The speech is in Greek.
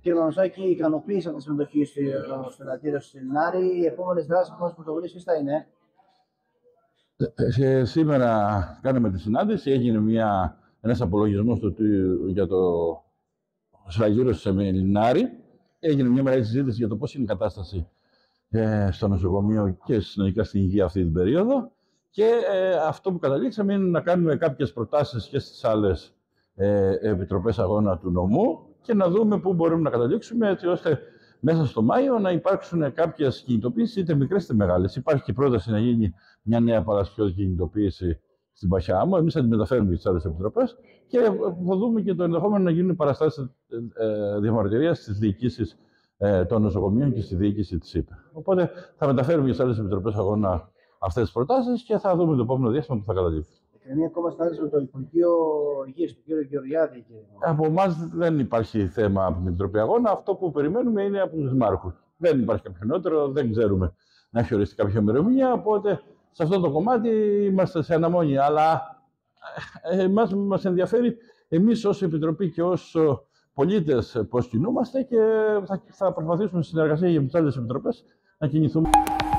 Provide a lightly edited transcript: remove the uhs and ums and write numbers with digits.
Κύριε Μανουσάκη, ικανοποίησαν τη συμμετοχή στο Ελαττήριο στη Λινάρη. Οι επόμενες δράσεις που μας πρωτοβουλίες ποιες θα είναι? Σήμερα κάναμε τη συνάντηση, έγινε ένας απολογισμός για το σφραγίδιο σε Λινάρη. Έγινε μια μεγάλη συζήτηση για το πώς είναι η κατάσταση στο νοσοκομείο και συνολικά στην υγεία αυτή την περίοδο. Και αυτό που καταλήξαμε είναι να κάνουμε κάποιες προτάσεις και στις άλλες επιτροπές αγώνα του νομού και να δούμε πού μπορούμε να καταλήξουμε, έτσι ώστε μέσα στο Μάιο να υπάρξουν κάποιες κινητοποίησεις, είτε μικρές είτε μεγάλες. Υπάρχει και πρόταση να γίνει μια νέα παρασκευαστική κινητοποίηση στην Παχιάμο. Εμείς θα τη μεταφέρουμε στις άλλες επιτροπές και θα δούμε και το ενδεχόμενο να γίνουν παραστάσεις διαμαρτυρίας στις διοικήσεις των νοσοκομείων και στη διοίκηση της ΥΠΕ. Οπότε θα μεταφέρουμε στις άλλες επιτροπές αγώνα αυτές τις προτάσεις και θα δούμε το επόμενο διάστημα που θα καταλήξει. Μια ακόμα συνάντηση με το Υπουργείο Υγείας, τον κύριο Γεωργιάδη. Από εμάς δεν υπάρχει θέμα από την Επιτροπή Αγώνα. Αυτό που περιμένουμε είναι από τους δημάρχους. Δεν υπάρχει κάποιο νεότερο, δεν ξέρουμε να έχει οριστεί κάποια ημερομηνία. Οπότε σε αυτό το κομμάτι είμαστε σε αναμονή. Αλλά εμάς μας ενδιαφέρει, εμείς ως Επιτροπή και ως πολίτες, πώς κινούμαστε και θα προσπαθήσουμε στη συνεργασία με τις άλλες επιτροπές να κινηθούμε.